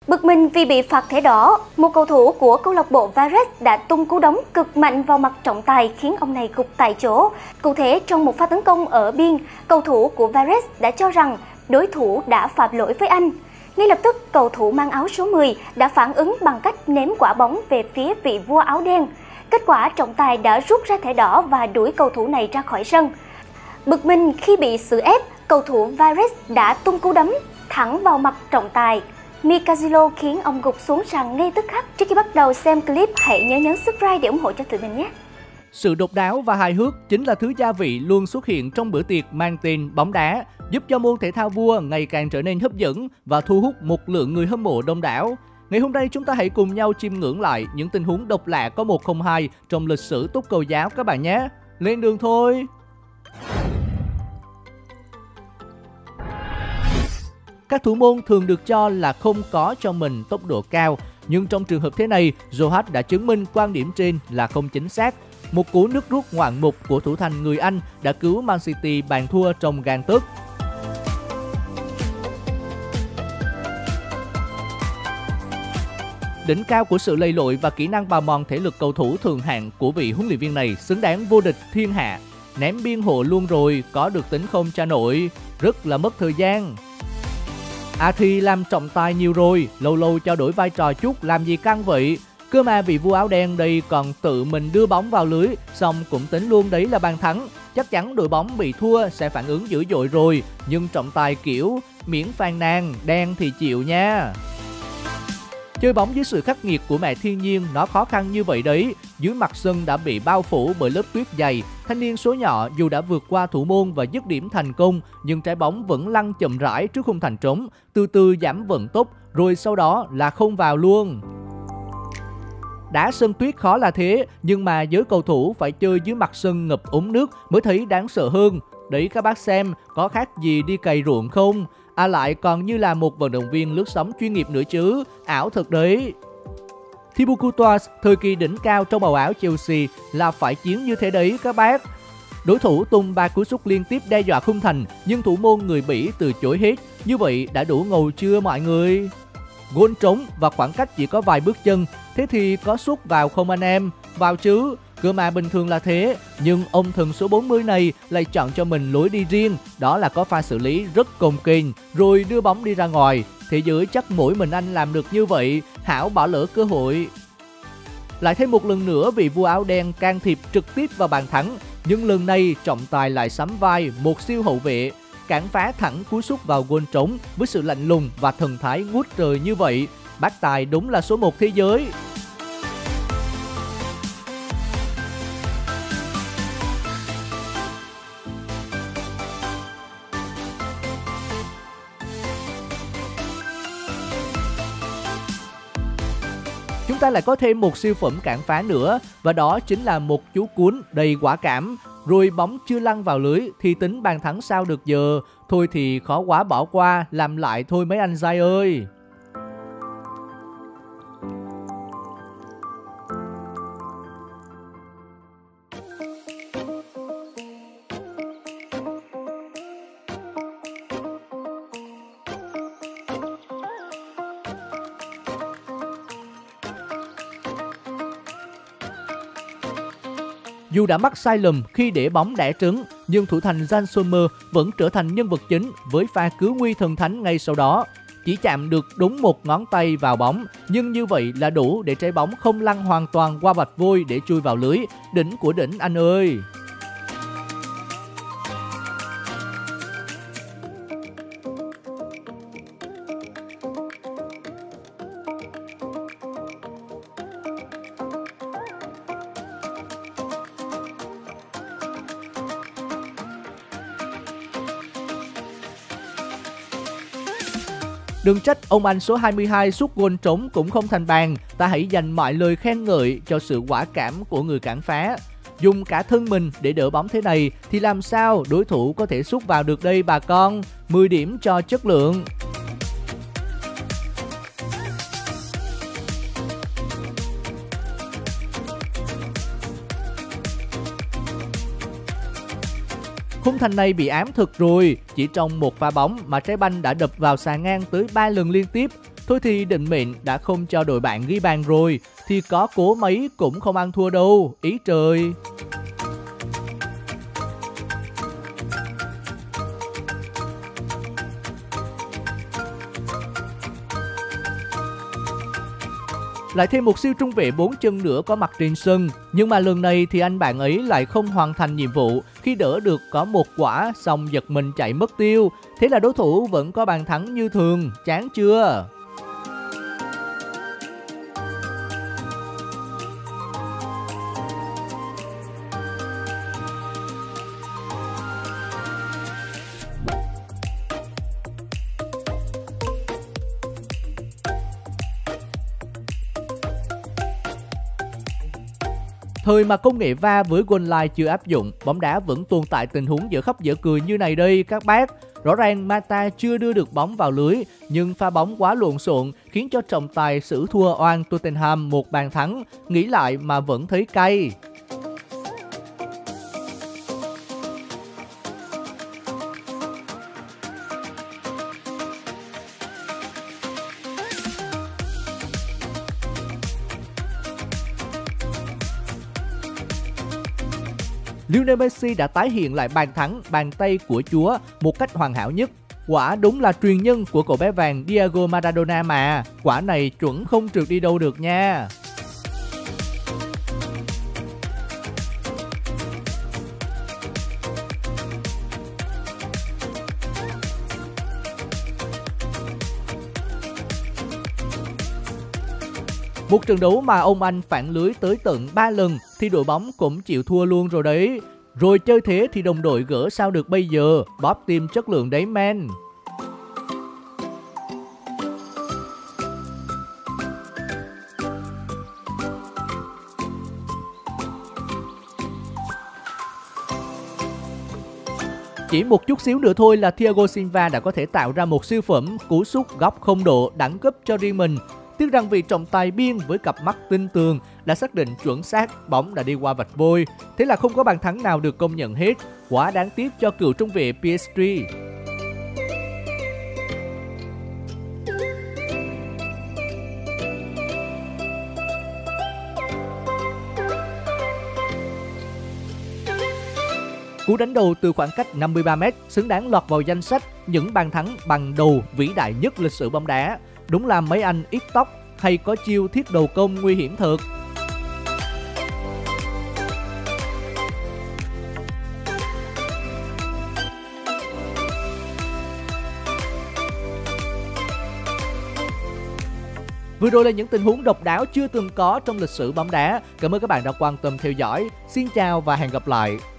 Bực mình vì bị phạt thẻ đỏ, một cầu thủ của câu lạc bộ Varese đã tung cú đấm cực mạnh vào mặt trọng tài khiến ông này gục tại chỗ. Cụ thể, trong một pha tấn công ở biên, cầu thủ của Varese đã cho rằng đối thủ đã phạm lỗi với anh. Ngay lập tức, cầu thủ mang áo số 10 đã phản ứng bằng cách ném quả bóng về phía vị vua áo đen. Kết quả, trọng tài đã rút ra thẻ đỏ và đuổi cầu thủ này ra khỏi sân. Bực mình khi bị xử ép, cầu thủ Varese đã tung cú đấm thẳng vào mặt trọng tài Michelangelo khiến ông gục xuống sàn ngay tức khắc. Trước khi bắt đầu xem clip, hãy nhấn subscribe để ủng hộ cho tụi mình nhé. Sự độc đáo và hài hước chính là thứ gia vị luôn xuất hiện trong bữa tiệc mang tên bóng đá, giúp cho môn thể thao vua ngày càng trở nên hấp dẫn và thu hút một lượng người hâm mộ đông đảo. Ngày hôm nay chúng ta hãy cùng nhau chiêm ngưỡng lại những tình huống độc lạ có 102 trong lịch sử túc cầu giáo các bạn nhé. Lên đường thôi! Các thủ môn thường được cho là không có cho mình tốc độ cao, nhưng trong trường hợp thế này, Johan đã chứng minh quan điểm trên là không chính xác. Một cú nước rút ngoạn mục của thủ thành người Anh đã cứu Man City bàn thua trong gang tấc. Đỉnh cao của sự lầy lội và kỹ năng bào mòn thể lực cầu thủ thường hạng của vị huấn luyện viên này xứng đáng vô địch thiên hạ. Ném biên hộ luôn rồi, có được tính không cha nội, rất là mất thời gian. Thì làm trọng tài nhiều rồi, lâu lâu cho đổi vai trò chút làm gì căng vậy. Cơ mà vị vua áo đen đây còn tự mình đưa bóng vào lưới, xong cũng tính luôn đấy là bàn thắng. Chắc chắn đội bóng bị thua sẽ phản ứng dữ dội rồi, nhưng trọng tài kiểu miễn phàn nàn, đen thì chịu nha. Chơi bóng dưới sự khắc nghiệt của mẹ thiên nhiên nó khó khăn như vậy đấy. Dưới mặt sân đã bị bao phủ bởi lớp tuyết dày, thanh niên số nhỏ dù đã vượt qua thủ môn và dứt điểm thành công, nhưng trái bóng vẫn lăn chậm rãi trước khung thành trống, từ từ giảm vận tốc, rồi sau đó là không vào luôn. Đá sân tuyết khó là thế, nhưng mà giới cầu thủ phải chơi dưới mặt sân ngập úng nước mới thấy đáng sợ hơn. Đấy các bác xem, có khác gì đi cày ruộng không? Lại còn như là một vận động viên lướt sóng chuyên nghiệp nữa chứ, ảo thật đấy. Thibaut Courtois, thời kỳ đỉnh cao trong màu áo Chelsea là phải chiến như thế đấy các bác. Đối thủ tung 3 cú sút liên tiếp đe dọa khung thành, nhưng thủ môn người Bỉ từ chối hết. Như vậy đã đủ ngầu chưa mọi người? Gôn trống và khoảng cách chỉ có vài bước chân, thế thì có sút vào không anh em? Vào chứ, cơ mà bình thường là thế, nhưng ông thần số 40 này lại chọn cho mình lối đi riêng, đó là có pha xử lý rất cồng kềnh, rồi đưa bóng đi ra ngoài. Thế giới chắc mỗi mình anh làm được như vậy, hảo bỏ lỡ cơ hội. Lại thêm một lần nữa vị vua áo đen can thiệp trực tiếp vào bàn thắng, nhưng lần này trọng tài lại sắm vai một siêu hậu vệ, cản phá thẳng cú sút vào gôn trống với sự lạnh lùng và thần thái ngút trời như vậy. Bác tài đúng là số 1 thế giới. Chúng ta lại có thêm một siêu phẩm cản phá nữa, và đó chính là một chú cuốn đầy quả cảm. Rồi bóng chưa lăn vào lưới thì tính bàn thắng sao được giờ. Thôi thì khó quá bỏ qua, làm lại thôi mấy anh dai ơi. Dù đã mắc sai lầm khi để bóng đẻ trứng, nhưng thủ thành Jan Sommer vẫn trở thành nhân vật chính với pha cứu nguy thần thánh ngay sau đó. Chỉ chạm được đúng một ngón tay vào bóng, nhưng như vậy là đủ để trái bóng không lăn hoàn toàn qua vạch vôi để chui vào lưới. Đỉnh của đỉnh anh ơi! Đừng trách ông anh số 22 sút gôn trống cũng không thành bàn. Ta hãy dành mọi lời khen ngợi cho sự quả cảm của người cản phá. Dùng cả thân mình để đỡ bóng thế này thì làm sao đối thủ có thể sút vào được đây bà con. 10 điểm cho chất lượng. Khung thành này bị ám thực rồi, chỉ trong một pha bóng mà trái banh đã đập vào xà ngang tới 3 lần liên tiếp. Thôi thì định mệnh đã không cho đội bạn ghi bàn rồi, thì có cố mấy cũng không ăn thua đâu, ý trời. Lại thêm một siêu trung vệ 4 chân nữa có mặt trên sân. Nhưng mà lần này thì anh bạn ấy lại không hoàn thành nhiệm vụ khi đỡ được có một quả xong giật mình chạy mất tiêu. Thế là đối thủ vẫn có bàn thắng như thường, chán chưa? Thời mà công nghệ VAR với goal line chưa áp dụng, bóng đá vẫn tồn tại tình huống dở khóc dở cười như này đây các bác. Rõ ràng Mata chưa đưa được bóng vào lưới, nhưng pha bóng quá lộn xộn khiến cho trọng tài xử thua oan Tottenham một bàn thắng. Nghĩ lại mà vẫn thấy cay. Lionel Messi đã tái hiện lại bàn thắng, bàn tay của Chúa một cách hoàn hảo nhất. Quả đúng là truyền nhân của cậu bé vàng Diego Maradona mà. Quả này chuẩn không trượt đi đâu được nha. Một trận đấu mà ông anh phản lưới tới tận 3 lần thì đội bóng cũng chịu thua luôn rồi đấy. Rồi chơi thế thì đồng đội gỡ sao được bây giờ, bóp team chất lượng đấy men. Chỉ một chút xíu nữa thôi là Thiago Silva đã có thể tạo ra một siêu phẩm cú sút góc không độ đẳng cấp cho riêng mình. Tiếc rằng vị trọng tài biên với cặp mắt tinh tường đã xác định chuẩn xác bóng đã đi qua vạch vôi. Thế là không có bàn thắng nào được công nhận hết. Quá đáng tiếc cho cựu trung vệ PSG. Cú đánh đầu từ khoảng cách 53m xứng đáng lọt vào danh sách những bàn thắng bằng đầu vĩ đại nhất lịch sử bóng đá. Đúng là mấy anh ít tóc hay có chiêu thiết đầu công nguy hiểm thật. Vừa rồi là những tình huống độc đáo chưa từng có trong lịch sử bóng đá. Cảm ơn các bạn đã quan tâm theo dõi. Xin chào và hẹn gặp lại.